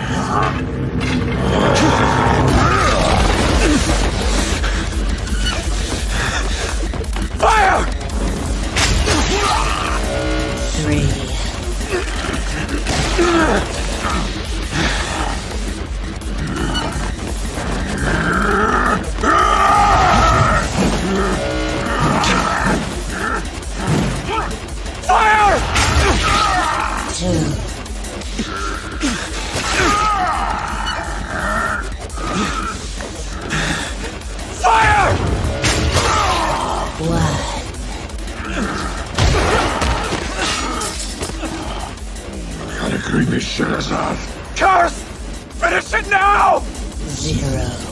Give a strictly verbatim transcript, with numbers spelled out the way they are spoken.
Fire! Three. Fire! Two. Fire! One. Gotta creep his shit us off. Curse! Finish it now! Zero.